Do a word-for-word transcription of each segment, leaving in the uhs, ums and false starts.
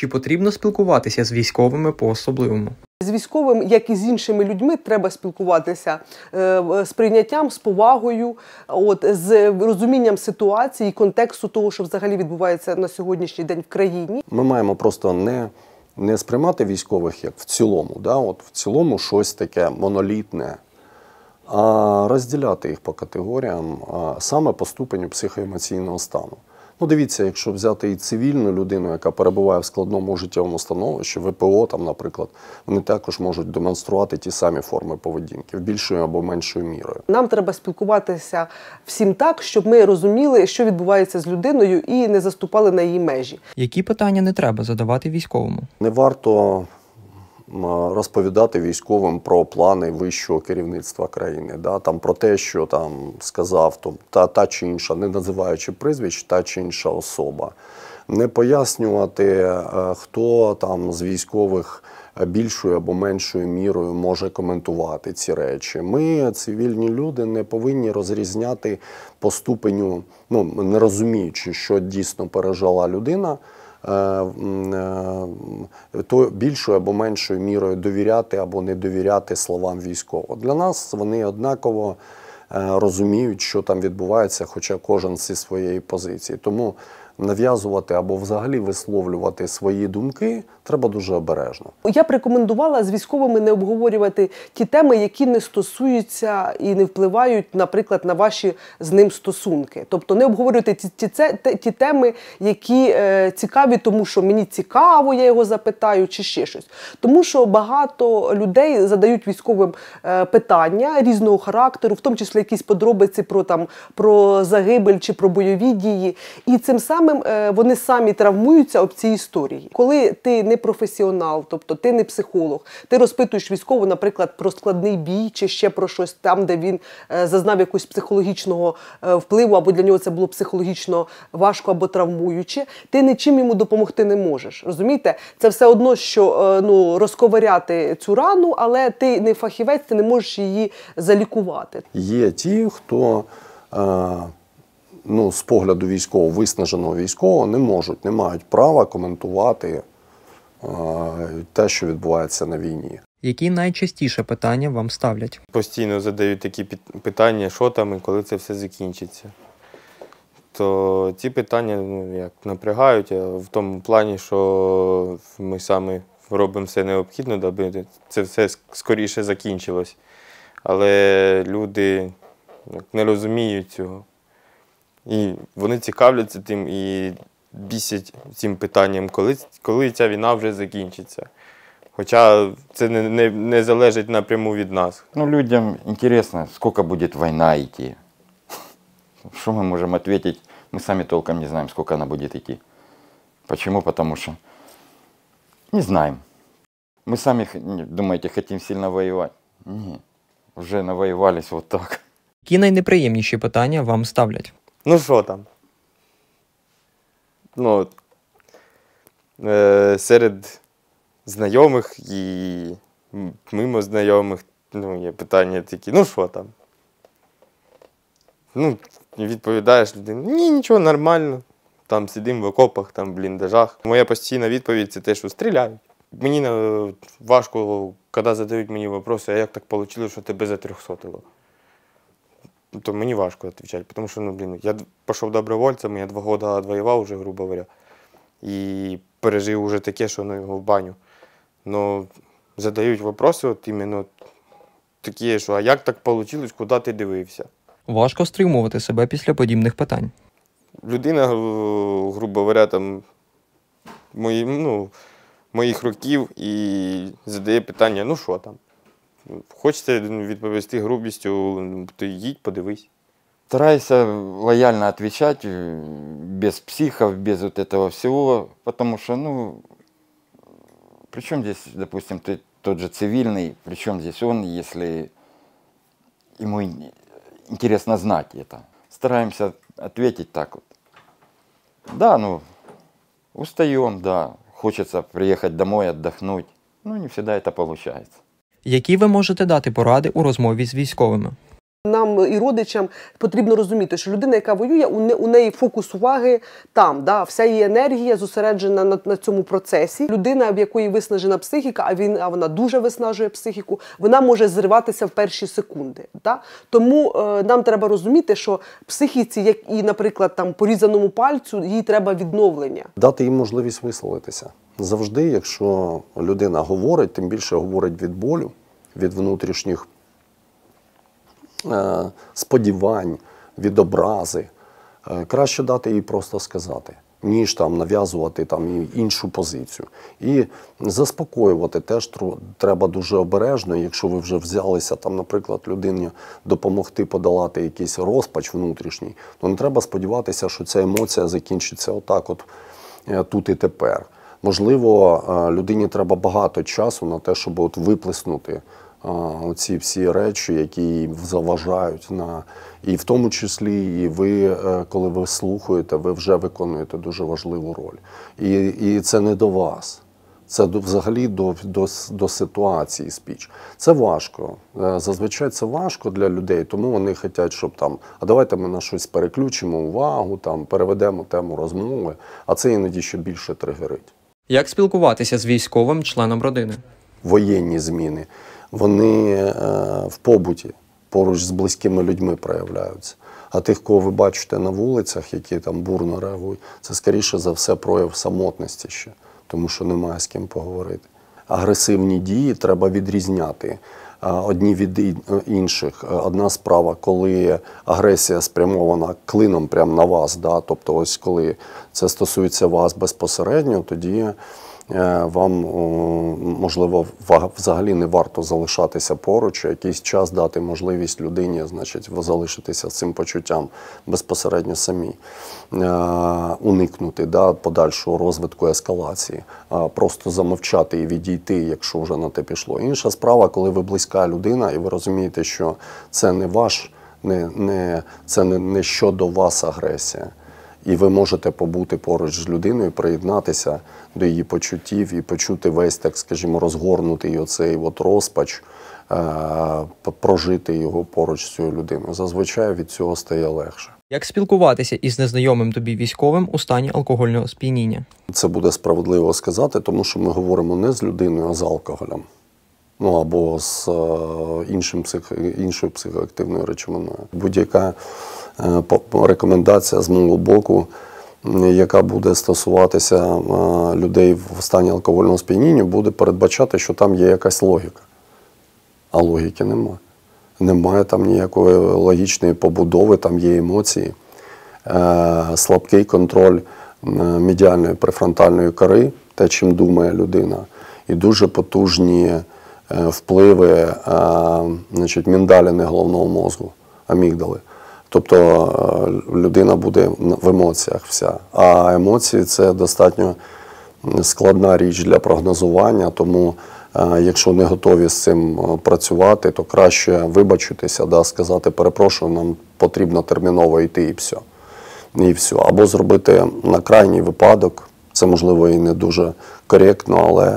Чи потрібно спілкуватися з військовими по-особливому? З військовим, як і з іншими людьми, треба спілкуватися е, з прийняттям, з повагою, от, з розумінням ситуації і контексту того, що взагалі відбувається на сьогоднішній день в країні. Ми маємо просто не, не сприймати військових як в цілому, да? От в цілому щось таке монолітне, а розділяти їх по категоріям, а саме по ступеню психоемоційного стану. Ну, дивіться, якщо взяти і цивільну людину, яка перебуває в складному життєвому становищі, ВПО, там, наприклад, вони також можуть демонструвати ті самі форми поведінки, в більшою або меншою мірою. Нам треба спілкуватися всім так, щоб ми розуміли, що відбувається з людиною і не заступали на її межі. Які питання не треба задавати військовому? Не варто розповідати військовим про плани вищого керівництва країни, да, там, про те, що там сказав там, та, та чи інша, не називаючи прізвищ, та чи інша особа. Не пояснювати, хто там з військових більшою або меншою мірою може коментувати ці речі. Ми, цивільні люди, не повинні розрізняти по ступеню, ну, не розуміючи, що дійсно пережила людина, то більшою або меншою мірою довіряти або не довіряти словам військового. Для нас вони однаково розуміють, що там відбувається, хоча кожен зі своєї позиції. Тому нав'язувати або взагалі висловлювати свої думки треба дуже обережно. Я б рекомендувала з військовими не обговорювати ті теми, які не стосуються і не впливають, наприклад, на ваші з ним стосунки. Тобто не обговорювати ті, ті, ті, ті теми, які е, цікаві, тому що мені цікаво, я його запитаю, чи ще щось. Тому що багато людей задають військовим е, питання різного характеру, в тому числі якісь подробиці про, там, про загибель чи про бойові дії. І цим самим е, вони самі травмуються об цій історії. Коли ти не професіонал, тобто ти не психолог, ти розпитуєш військову, наприклад, про складний бій чи ще про щось там, де він е, зазнав якогось психологічного е, впливу, або для нього це було психологічно важко або травмуюче, ти нічим йому допомогти не можеш. Розумієте? Це все одно, що е, ну, розковиряти цю рану, але ти не фахівець, ти не можеш її залікувати. Є ті, хто е, ну, з погляду військового, виснаженого військового, не можуть, не мають права коментувати те, що відбувається на війні. Які найчастіше питання вам ставлять? Постійно задають такі питання, що там і коли це все закінчиться. То ці питання, ну, як напрягають в тому плані, що ми саме робимо все необхідне, аби це все скоріше закінчилось. Але люди не розуміють цього. І вони цікавляться тим і бісять цим питанням, коли, коли ця війна вже закінчиться. Хоча це не, не, не залежить напряму від нас. Ну, людям интересно, сколько будет война идти. Что мы можем ответить? Мы сами толком не знаем, сколько она будет идти. Почему? Потому что не знаем. Мы сами, думаете, хотим сильно воевать? Нет. Уже навоевались вот так. Які найнеприємніші питання вам ставлять? Ну що там? Ну, е, серед знайомих і мимо знайомих, ну, є питання такі, ну що там? Ну, відповідаєш людині, ні, нічого, нормально, там сидимо в окопах, там в бліндажах. Моя постійна відповідь – це те, що стріляють. Мені важко, коли задають мені питання, а як так вийшло, що тебе затрьохсотило? То мені важко відповідати, тому що, ну, блін, я пішов добровольцем, я два роки відвоював вже, грубо говоря, і пережив вже таке, що, ну, його в баню. Но задають питання, от іменно такі, що, а як так вийшло, куди ти дивився? Важко стримувати себе після подібних питань. Людина, грубо говоря, там, мої, ну, моїх років і задає питання, ну що там? Хочеться відповісти грубістю, то їдь, подивись. Стараюсь лояльно отвечать, без психов, без вот этого всего, потому что, ну, при чем здесь, допустим, ты тот же цивильный, при чем здесь он, если ему интересно знать это. Стараемся ответить так вот. Да, ну, устаем, да, хочется приехать домой, отдохнуть, но не всегда это получается. Які ви можете дати поради у розмові з військовими? Нам і родичам потрібно розуміти, що людина, яка воює, у, не, у неї фокус уваги там, да? Вся її енергія зосереджена на, на цьому процесі. Людина, в якої виснажена психіка, а, він, а вона дуже виснажує психіку, вона може зриватися в перші секунди. Да? Тому е, нам треба розуміти, що психіці, як і, наприклад, там, порізаному пальцю, їй треба відновлення. Дати їм можливість висловитися. Завжди, якщо людина говорить, тим більше говорить від болю, від внутрішніх сподівань, від образи, краще дати їй просто сказати, ніж там нав'язувати там іншу позицію. І заспокоювати теж треба дуже обережно, якщо ви вже взялися там, наприклад, людині допомогти подолати якийсь розпач внутрішній, то не треба сподіватися, що ця емоція закінчиться отак от тут і тепер. Можливо, людині треба багато часу на те, щоб от виплеснути оці всі речі, які їй заважають. На... І в тому числі, і ви, коли ви слухаєте, ви вже виконуєте дуже важливу роль. І, і це не до вас. Це до, взагалі до, до, до ситуації спіч. Це важко. Зазвичай це важко для людей, тому вони хочуть, щоб там, а давайте ми на щось переключимо увагу, там, переведемо тему розмови, а це іноді ще більше тригерить. Як спілкуватися з військовим членом родини? Воєнні зміни, вони е, в побуті, поруч з близькими людьми проявляються. А тих, кого ви бачите на вулицях, які там бурно реагують, це, скоріше за все, прояв самотності ще, тому що немає з ким поговорити. Агресивні дії треба відрізняти одні від інших. Одна справа, коли агресія спрямована клином прямо на вас, да? Тобто ось коли це стосується вас безпосередньо, тоді вам, можливо, взагалі не варто залишатися поруч, якийсь час дати можливість людині, значить, залишитися з цим почуттям безпосередньо самі, уникнути, да, подальшого розвитку ескалації, просто замовчати і відійти, якщо вже на те пішло. Інша справа, коли ви близька людина і ви розумієте, що це не ваш, не, не, це не, не щодо вас агресія. І ви можете побути поруч з людиною, приєднатися до її почуттів і почути весь, так скажімо, розгорнутий оцей от розпач, прожити його поруч з цією людиною. Зазвичай від цього стає легше. Як спілкуватися із незнайомим тобі військовим у стані алкогольного сп'яніння? Це буде справедливо сказати, тому що ми говоримо не з людиною, а з алкоголем. Ну, або з іншим псих... іншою психоактивною речовиною. Будь-яка рекомендація з мого боку, яка буде стосуватися людей в стані алкогольного сп'яніння, буде передбачати, що там є якась логіка. А логіки немає. Немає там ніякої логічної побудови, там є емоції, слабкий контроль медіальної префронтальної кори, те, чим думає людина, і дуже потужні впливи, значить, міндалини головного мозку, амігдали. Тобто людина буде в емоціях вся. А емоції – це достатньо складна річ для прогнозування, тому якщо не готові з цим працювати, то краще вибачитися, да, сказати, перепрошую, нам потрібно терміново йти і все. І все. Або зробити на крайній випадок, це можливо і не дуже коректно, але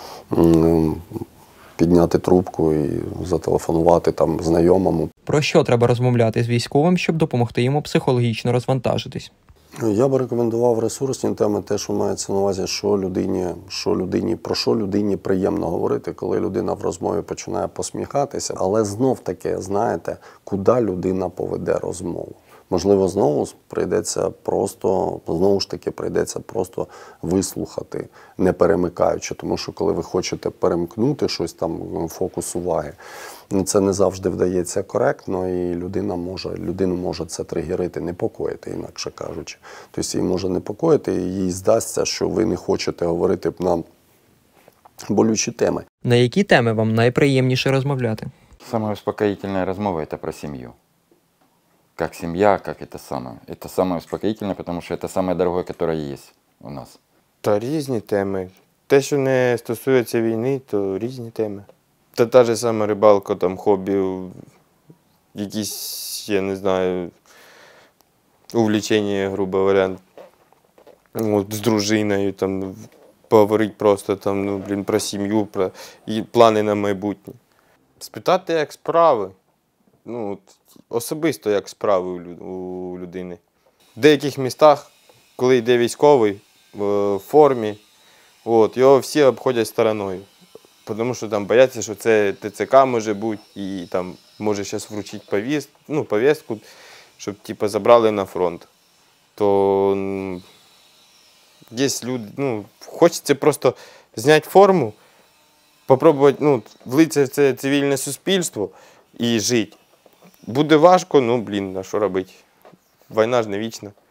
підняти трубку і зателефонувати там знайомому. Про що треба розмовляти з військовим, щоб допомогти йому психологічно розвантажитись? Я би рекомендував ресурсні теми, те, що мається на увазі, що людині, що людині, про що людині приємно говорити, коли людина в розмові починає посміхатися. Але знов-таки, знаєте, куди людина поведе розмову. Можливо, знову прийдеться просто, знову ж таки, прийдеться просто вислухати, не перемикаючи. Тому що коли ви хочете перемкнути щось там, фокус уваги, це не завжди вдається коректно, і людина може, людину може це тригерити, непокоїти, інакше кажучи. Тобто її може непокоїти, і їй здасться, що ви не хочете говорити на болючі теми. На які теми вам найприємніше розмовляти? Самая успокоительная размова – это про семью. Как семья, как это самое. Это самое успокоительное, потому что это самое дорогое, которое есть у нас. Та різні теми. Те, що не стосується війни, то різні теми. Та та ж сама рибалка, там, хобі, якісь, я не знаю, увлечення, грубо говоря, от, з дружиною, там, поговорити просто там, ну, блін, про сім'ю, про і плани на майбутнє. Спитати, як справи. Ну, от, особисто як справи у лю- у людини. В деяких містах, коли йде військовий в формі, от, його всі обходять стороною. Тому що там бояться, що це Т Ц К може бути, і там може зараз вручити повіст, ну, повістку, щоб типу, забрали на фронт. То м, є люди, ну, хочеться просто зняти форму, спробувати ну, влитися в це цивільне суспільство і жити. Буде важко, ну, блін, а що робити? Війна ж не вічна.